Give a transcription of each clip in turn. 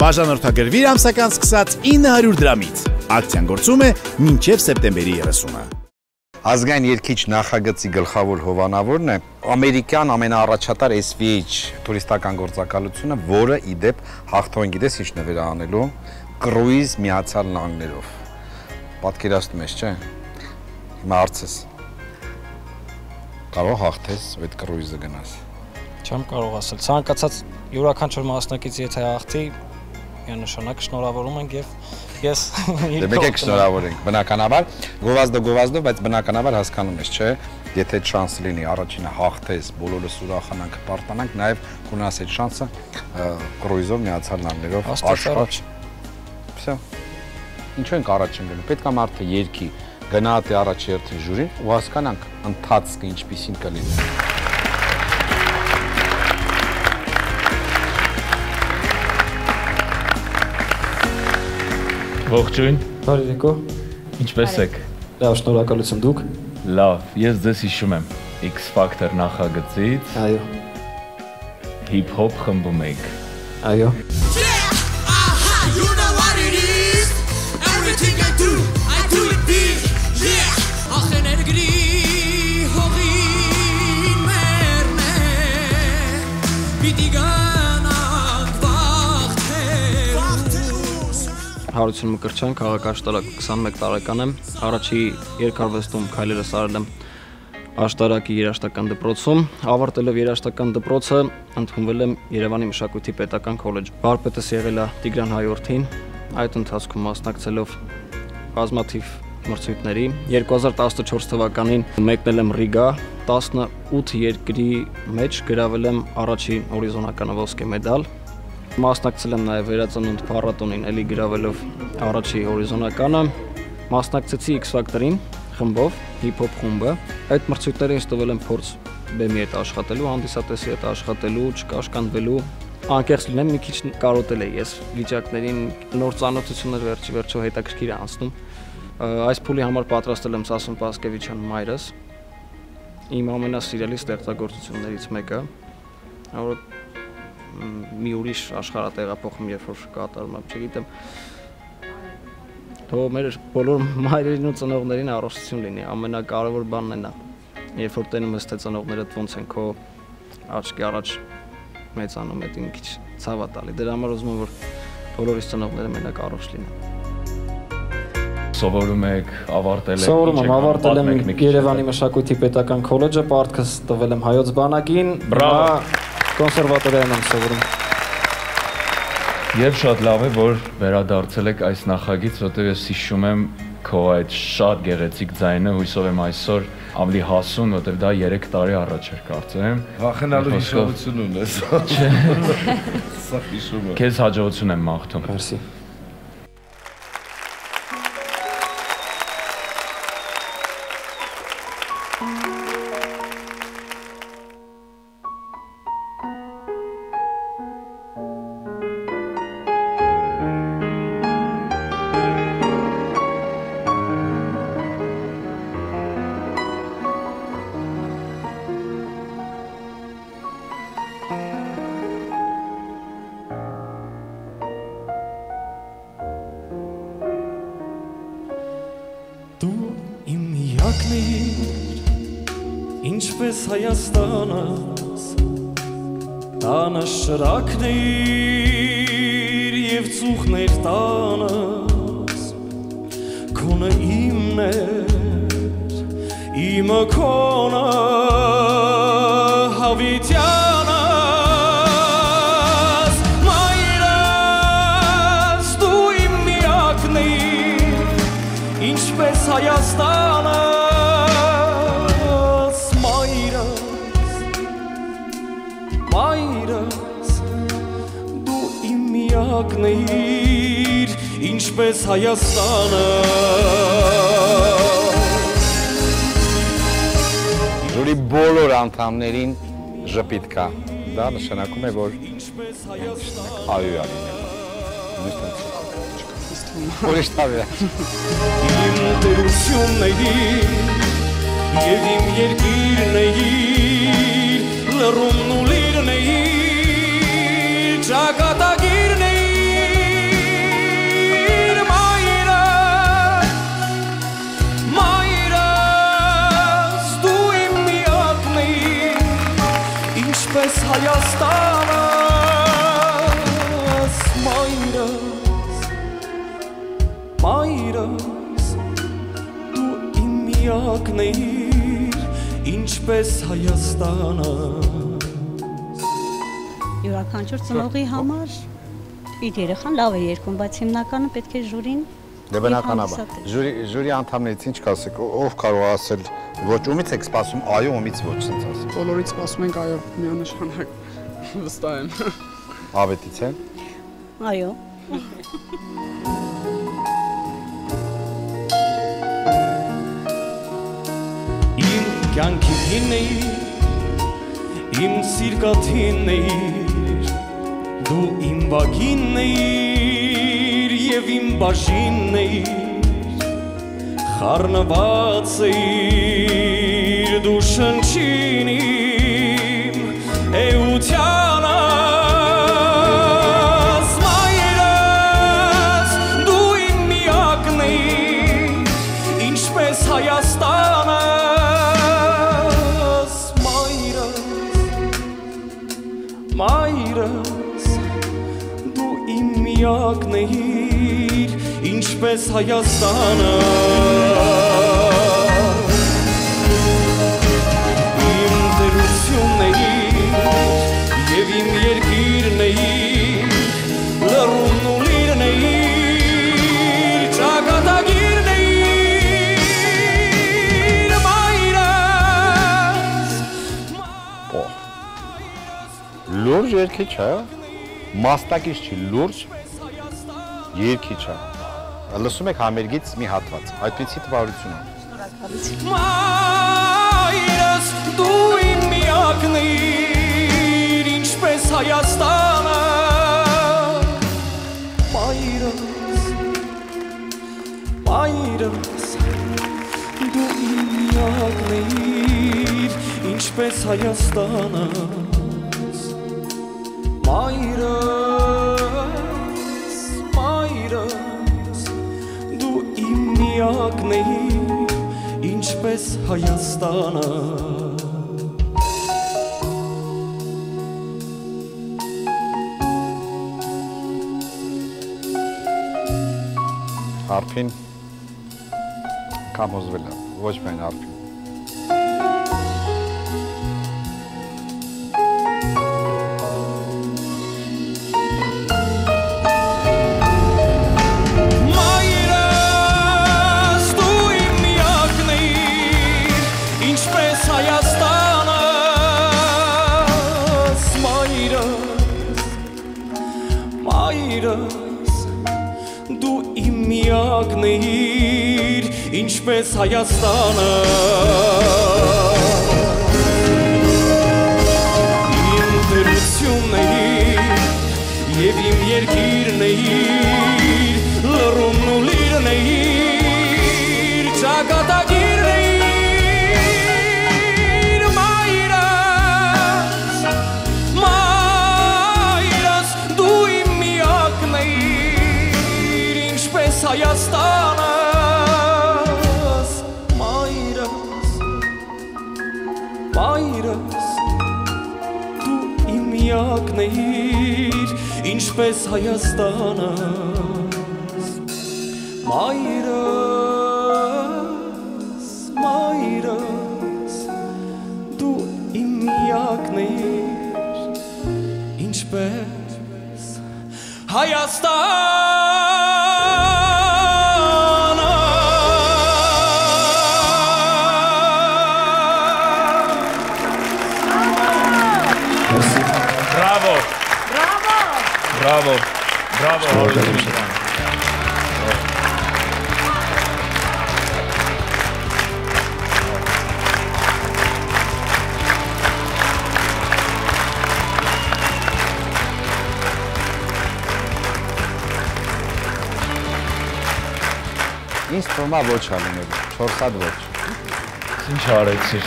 Բաժանորդագրվիր ամսական սկսած 900 դրամից։ Ակցիան գործում է մինչև սեպտեմբերի 30-ը։ Ազգային երգիչ նախագծի գլխավոր հովանավորն է ամերիկյան ամենաառաջատար SVH տուրիստական գործակալությունը, որը ի դեպ հաղթողին գիտես ինչ նվեր անելու կրուիզ Միացյալ Նահանգներով։ Պատկերացնում ես, չէ՞։ Հիմա հարցես։ Կարող հաղթես այդ կրուիզը գնաս։ Չեմ կարող ասել։ Ցանկացած յուրաքանչյուր մասնակից եթե հաղթի, միանշանակ շնորհավորում ենք եւ ես Դե մեկ եք շնորհավորենք, բնականաբար, գովազդով, բայց բնականաբար հասկանում ես, չէ՞, եթե շանս լինի առաջինը հաղթես, բոլորս ուրախանանք, պարտանանք, նաև կունենաս այդ շանսը կրուիզով Միացյալ Նահանգներով աշխարհ։ Всё։ Ինչու ենք առաջ ընկնում։ Պետք է մարդը երգի, գնա դե առաջ երթի ժյուրին ու հասկանանք ընթացքը ինչպիսին կլինի։ Ողջույն։ Բարի Նիկո։ Ինչպե՞ս եք։ Լավ, շնորհակալություն դուք։ Լավ, ես ձեզ հիշում եմ X Factor նախագծից։ Այո։ Hip-hop խմբում եք։ Այո։ Հարություն Մկրտչյան, քաղաքաշտարակ 21 տարեկան եմ, առաջի երկարվեստում քայլերս արել եմ աշտարակի երաժշտական դպրոցում, ավարտելով երաժշտական դպրոցը ընդունվել եմ Երևանի մշակույթի պետական քոլեջ։ Վարպետս եղել է Տիգրան Հայորդին, այդ ընթացքում մասնակցելով բազմաթիվ մրցույթների, 2014 թվականին մեկնել եմ Ռիգա, 18 երկրի մեջ գրավել եմ առաջի հորիզոնական ոսկե մեդալ։ Մասնակցել եմ նաև վերածնունդ փառատոնին, էլի գրավելով առաջի հորիզոնականը, մասնակցեցի X Factor-ին խմբով, հիփ-հոփ խումբը։ Այդ մրցույթներին ստվել եմ փորձ բեմի հետ աշխատելու, հանդիսատեսի հետ աշխատելու, չկաշկանդվելու։ Անկեղծ լինեմ, մի քիչ կարոտել էի ես վիճակներին, նոր ծանոթություններ վերջի հետաքրքիր անցնում։ Այս փուլի համար պատրաստել եմ Սասուն Պասկևիչյան մայրս, իմ ամենասիրելի ստեղծագործություններից մեկը, որը մի ուրիշ աշխարհատեղափոխում երբ որ կատարում եմ, չգիտեմ, թող մեր բոլոր մայրերին ու ծնողներին առողջություն լինի, ամենակարևոր բանն այն է, երբ որ տենում ես թե ծնողներդ ոնց են քո աչքի առաջ մեծանում, այդ մի քիչ ցավ է տալի, դրա համար ուզում եմ որ բոլորիս ծնողները մենակ առողջ լինեն։ Սովորում եք, ավարտել եք։ Սովորում եմ, ավարտել եմ Երևանի մշակույթի պետական քոլեջը, պարտքս տվել եմ Հայոց բանակին, կոնսերվատորիայում եմ սովորում։ Եվ շատ լավ է, որ վերադարձել եք այս նախագիծ, որտեղ ես հիշում եմ քո այդ շատ գեղեցիկ ձայնը, հույսով եմ այսօր ավելի հասուն, որտեղ դա 3 տարի առաջ էր կարծեմ։ Վախենալու հիշողություն ունես։ Սա հիշում եմ։ Քեզ հաջողություն եմ մաղթում։ Մերսի։ Դու իմ միակն էիր, ինչպես Հայաստանս, տանը շրակն էիր և ծուխներ տանս, քոնը իմն էր, իմը քոնը հավիտյանս, մայրս դու իմ միակն էիր, ինչպես Հայաստանս, մայրս, դու իմ միակն էիր, ինչպես Հայաստանը։ Ժյուրի բոլոր անդամներին ժպիտ կա, դա նշանակում է, որ այո է լինել։ Ուրիշ տավ է։ Իմ տերությունն էիր, և իմ երկիրն էիր, լռումն ու լիրն էիր, ճակատագիրն էիր, Հայաստանս մայրս դու իմ միակն էիր ինչպես Հայաստանս Յուրաքանչյուր ծնողի համար իր երեխան լավ է երգում, բայց հիմնականը պետք է ժյուրին Դե բնականաբար ժյուրի անդամներից ինչ կասեք, ով կարող է ասել ոչ, ումից եք սպասում այո, ումից ոչ, ասենց ասել։ Բոլորից սպասում ենք այո, միանշանակ վստահ եմ։ Ավետից է։ Այո։ Իմ կյանքի հինն էիր, իմ սիրկաթինն էիր, դու իմ բագինն էիր և իմ բաժինն էիր, խառնված էիր դու շնչին իմ էությանս մայրս դու իմ միակն էիր ինչպես Հայաստանս մայրս դու իմ միակն էիր ինչպես Հայաստանը իմ տերությունն էիր և իմ երկիրն էիր լռումն ու լիրն էիր ճակատագիրն էիր մայրս Լուրջ երկիչ է, մաստակից չի, լուրջ երկիչ է Լսում եք համերգից մի հատված, այդպիսի տպավորություն Մայրս դու իմ միակն էիր ինչպես Հայաստանը Մայրս դու իմ միակն էիր ինչպես Հայաստանը Մայրս դու իմ միակն էիր ինչպես Հայաստանը Արփին կամ հոզվել է, ոչ միայն արփին Դու իմ միակն էիր ինչպես Հայաստանը Իմ տերությունն էիր և իմ երկիրն էիր լռումն ու լիրն էիր ճակատագիրն էիր մայրս դու իմ միակն էիր ինչպես Հայաստանս մայրս դու իմ միակն էիր ինչպես Հայաստանս մայրս դու իմ միակն էիր ինչպես Հայաստանը Bravo, Ինձ թվում է ոչ ալինել, 4 հատ ոչ Ինչ արեցիր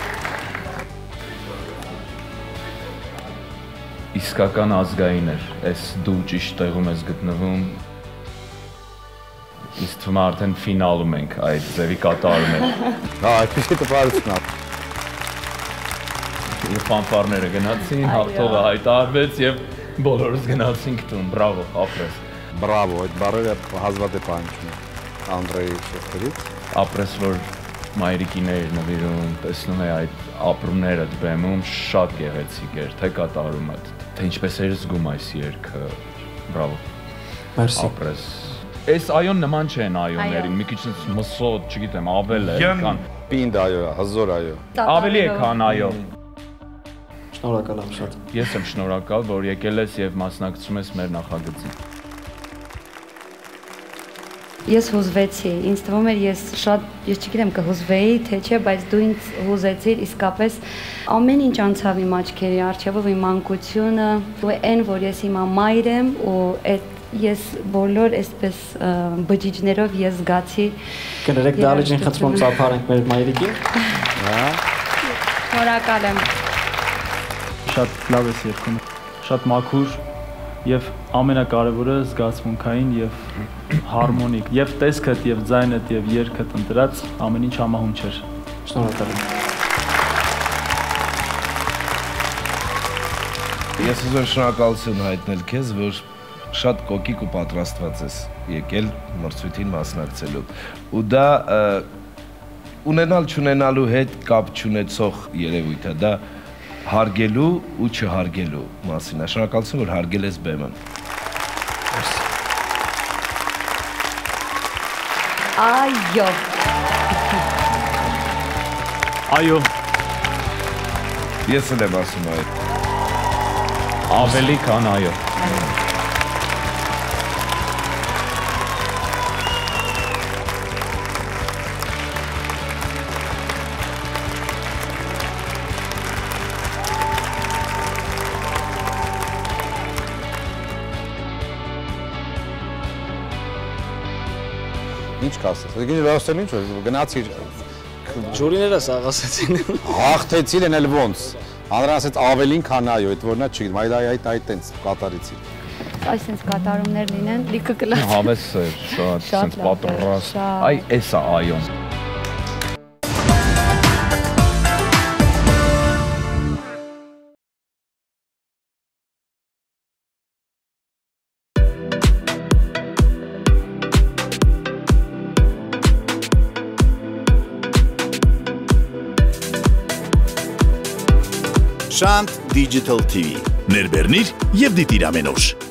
Իսկական ազգային էր, այս դու ճիշտ տեղում ես գտնվում Իսկ թվում է արդեն ֆինալում ենք այդ ձևի կատարում ենք այդպիսի տպարություն Ֆանֆարները գնացին, հաղթողը հայտարարվեց եւ բոլորս գնացինք տուն։ Բրավո, ապրես։ Բրավո, այդ բառերը հազվադեպ անցնում են Անդրեի շեֆերից։ Ապրես որ մայրիկիներ նվիրում, տեսնում է այդ ապրումները դբեմում շատ գեղեցիկ էր, թե կատարումը, թե ինչպես էր զգում այս երգը։ Բրավո։ Մերսի։ Ապրես։ Այս այոն նման չեն այոներին, մի քիչ մսոտ, չգիտեմ, ավել է, կան։ Պինդ այո, հզոր այո։ Ավելի է քան այո։ Շնորհակալ եմ շատ։ Ես եմ շնորհակալ, որ եկել ես եւ մասնակցում ես մեր նախագծին։ Ես հուզվեցի, ինձ թվում էր ես չգիտեմ կհուզվեի, թե չէ, բայց դու ինձ հուզեցիր, իսկապես ամեն ինչ անցավ իմ աչքերի առջևով, իմ մանկությունը, ու այն, որ ես հիմա մայր եմ ու այդ ես բոլոր այսպես բջիջներով ես զգացի։ Կներեք դալիճին խնդրում ծափարենք մեր մայրիկին։ Շնորհակալ եմ։ Շատ լավ ես երգում, շատ մաքուր եւ ամենակարևորը զգացմունքային եւ հարմոնիկ եւ տեսքդ եւ ձայնդ եւ երգդ ընտրած ամեն ինչ համահունչ էր։ Շնորհակալ եմ։ Ես ուզում եմ շնորհակալություն հայտնել քեզ, որ շատ կոկիկ ու պատրաստված ես եկել մրցույթին մասնակցելու։ Ու դա ունենալ չունենալու հետ կապ չունեցող երևույթ է, դա հարգելու ու չհարգելու մասին է։ Շնորհակալություն, որ հարգել ես բեմը։ Այո։ Այո։ Ես էլ եմ ասում այդ։ Ավելի քան այո։ Ինչ կասես։ Գինի վերջին ինչ որ գնացիր Ջուրիները սաղ ասեցին։ հաղթեցին են էլ ոնց։ Անդրեան ասեց ավելին քան այո, այդ որնա չգիտեմ, այդ տենց կատարեցի։ Այսինքն կատարումներ լինեն, լիքը կլաց։ Հավես է, շատ sense պատրաստ։ Այ էսա այոն։ Շանթ Digital TV. Ներբեռնիր եւ դիտիր ամեն օր։